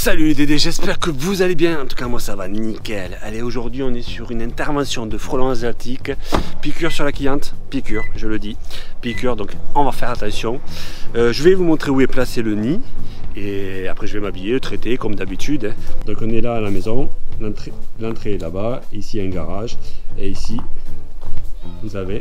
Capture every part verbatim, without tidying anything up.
Salut les Dédés, j'espère que vous allez bien. En tout cas moi ça va nickel. Allez, aujourd'hui on est sur une intervention de frelons asiatiques. Piqûre sur la cliente, piqûre je le dis, piqûre, donc on va faire attention. euh, Je vais vous montrer où est placé le nid. Et après je vais m'habiller, le traiter comme d'habitude. Donc on est là à la maison, l'entrée est là-bas, ici il y a un garage. Et ici vous avez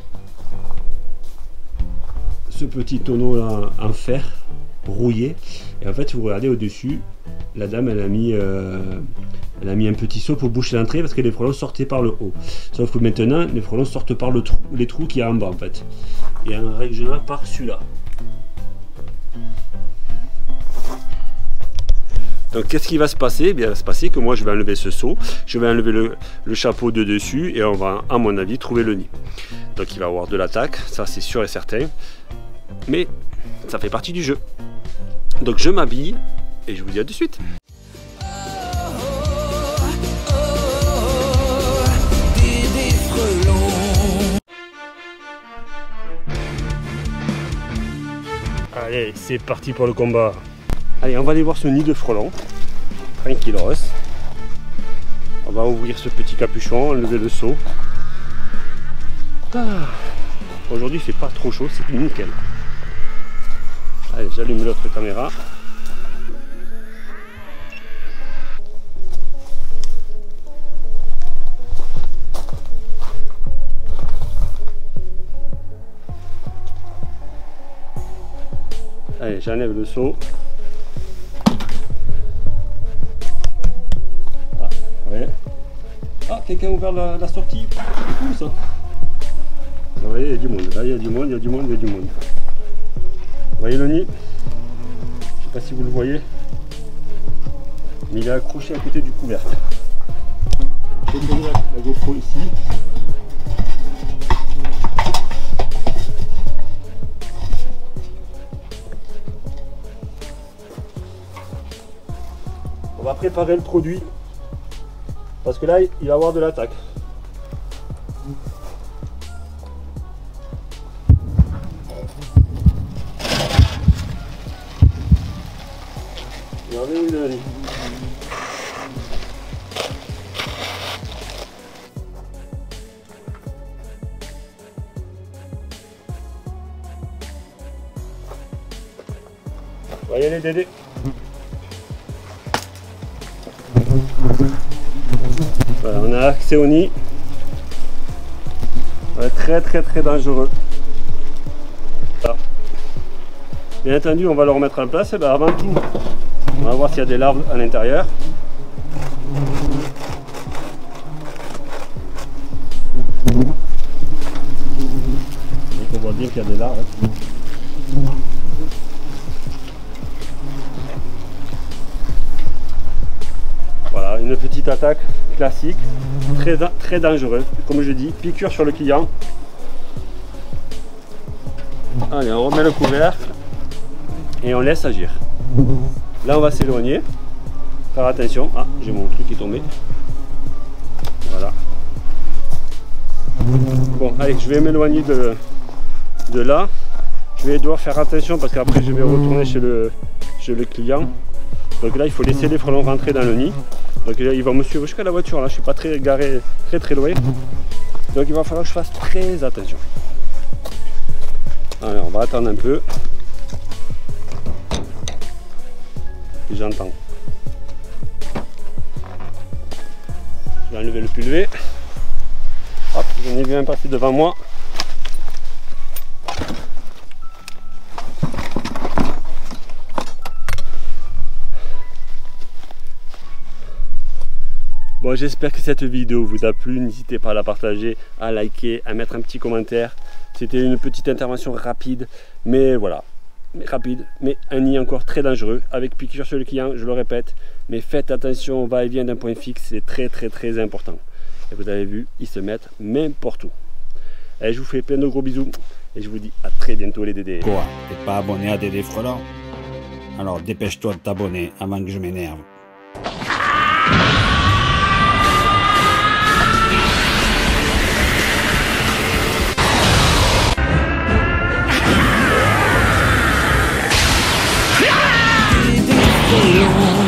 ce petit tonneau là en fer rouillé. Et en fait vous regardez au dessus, la dame elle a mis euh, elle a mis un petit seau pour boucher l'entrée parce que les frelons sortaient par le haut. Sauf que maintenant les frelons sortent par le trou, les trous qu'il y a en bas en fait. Et en règle générale par celui-là. Donc qu'est-ce qui va se passer? Eh bien, il va se passer que moi je vais enlever ce seau, je vais enlever le, le chapeau de dessus et on va à mon avis trouver le nid. Donc il va y avoir de l'attaque, ça c'est sûr et certain. Mais ça fait partie du jeu. Donc je m'habille et je vous dis à tout de suite. Allez, c'est parti pour le combat. Allez, on va aller voir ce nid de frelons. Tranquillos. On va ouvrir ce petit capuchon, enlever le seau. Ah. Aujourd'hui, il fait pas trop chaud, c'est nickel. Allez, j'allume l'autre caméra. Allez, j'enlève le seau. Ah, ouais. Ah, quelqu'un a ouvert la, la sortie. C'est cool ça. Vous voyez, il y a du monde. Là, il y a du monde, il y a du monde, il y a du monde. Vous voyez le nid? Je ne sais pas si vous le voyez. Mais il est accroché à côté du couvercle. Je vais poser la, la GoPro ici. On va préparer le produit parce que là il va y avoir de l'attaque. Regardez où il est allé. Voyez les Dédés. Voilà, on a accès au nid. Ouais, très très très dangereux. Là. Bien entendu, on va le remettre en place. Et ben, avant tout, on va voir s'il y a des larves à l'intérieur. On voit bien qu'il y a des larves. Voilà, une petite attaque classique, très, très dangereuse, comme je dis, piqûre sur le client. Allez, on remet le couvercle et on laisse agir. Là, on va s'éloigner, faire attention. Ah, j'ai mon truc qui est tombé. Voilà. Bon, allez, je vais m'éloigner de, de là. Je vais devoir faire attention parce qu'après, je vais retourner chez le, chez le client. Donc là, il faut laisser les frelons rentrer dans le nid. Donc là, il va me suivre jusqu'à la voiture. Là, je suis pas très garé, très très loin. Donc il va falloir que je fasse très attention. Allez, on va attendre un peu. Et j'entends. Je vais enlever le pulvé. Hop, j'en ai vu un passer devant moi. Bon, j'espère que cette vidéo vous a plu, n'hésitez pas à la partager, à liker, à mettre un petit commentaire. C'était une petite intervention rapide, mais voilà, mais rapide, mais un nid encore très dangereux, avec piqûre sur le client, je le répète, mais faites attention au va-et-vient d'un point fixe, c'est très très très important. Et vous avez vu, ils se mettent n'importe où. Allez, je vous fais plein de gros bisous, et je vous dis à très bientôt les Dédés. Quoi, t'es pas abonné à Dédé Frelons? Alors dépêche-toi de t'abonner avant que je m'énerve. Alone.